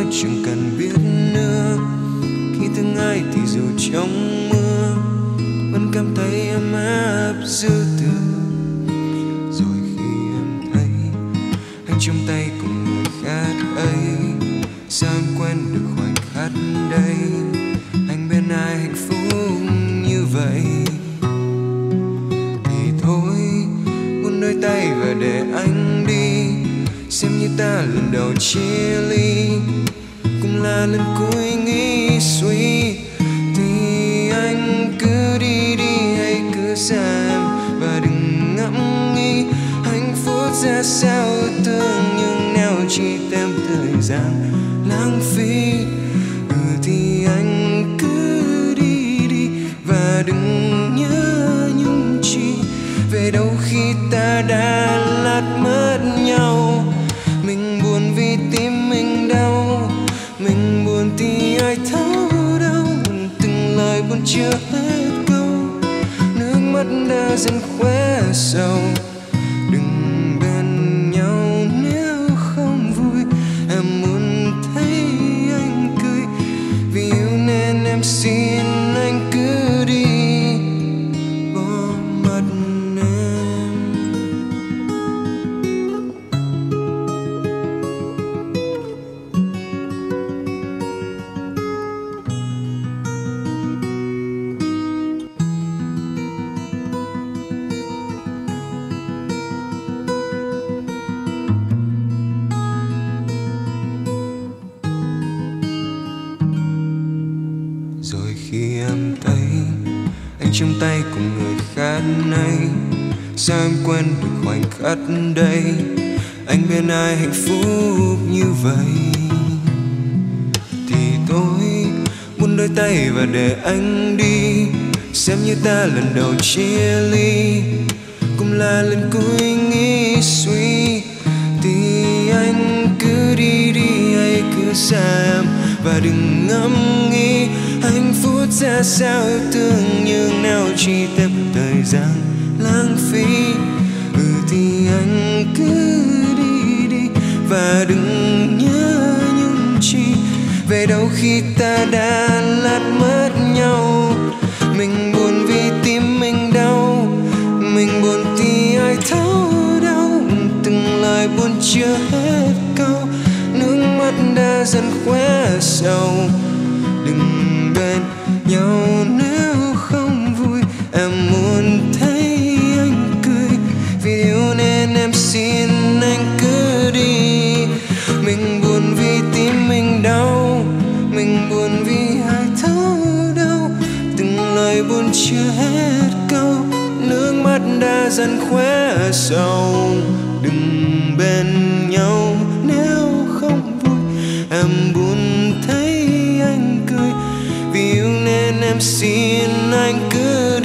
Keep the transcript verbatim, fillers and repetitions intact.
chẳng cần biết nữa. Khi thương ai thì dù trong mưa vẫn cảm thấy ấm áp dư từ. Rồi khi em thấy anh trong tay cùng người khác ấy, sao em quen được khoảnh khắc đây? Anh bên ai hạnh phúc như vậy thì thôi, buông đôi tay và để anh đi. Xem như ta lần đầu chia ly, cũng là lần cuối nghĩ suy. Thì anh cứ đi đi, hãy cứ xa em và đừng ngẫm nghĩ hạnh phúc ra sao. Thương nhưng nếu chỉ thêm thời gian lãng phí, ừ thì anh cứ đi đi và đừng nhớ nhung chi. Về đâu khi ta đã lát mất nhau, mình buồn vì tim mình đau. Mình buồn thì ai thấu đâu, từng lời buồn chưa hết câu. Nước mắt đã dần khóe sầu. Đừng bên nhau nếu không vui. Em muốn thấy anh cười, vì yêu nên em xin anh cứ đi bỏ mặt em. Rồi khi em thấy anh trong tay cùng người khác này, sao em quên được khoảnh khắc đây? Anh bên ai hạnh phúc như vậy thì thôi, buông đôi tay và để anh đi. Xem như ta lần đầu chia ly, cũng là lần cuối nghĩ suy. Thì anh cứ đi đi, hãy cứ xa em và đừng ngẫm nghĩ hạnh phúc ra sao. Thương nhưng nếu chỉ thêm thời gian lãng phí, ừ thì anh cứ đi đi và đừng nhớ nhung chi. Về đâu khi ta đã lát mất nhau, mình buồn vì tim mình đau. Mình buồn thì ai thấu đâu, từng lời buồn chưa hết câu. Nước mắt đã dần khóe sầu. Đừng bên nhau nếu không vui. Em muốn thấy anh cười, vì yêu nên em xin anh cứ đi. Mình buồn vì tim mình đau. Mình buồn vì ai thấu đâu, từng lời buồn chưa hết câu. Nước mắt đã dần khóe sầu. Đừng bên nhau nếu không vui. Em buồn thấy anh cười, vì yêu nên em xin anh cứ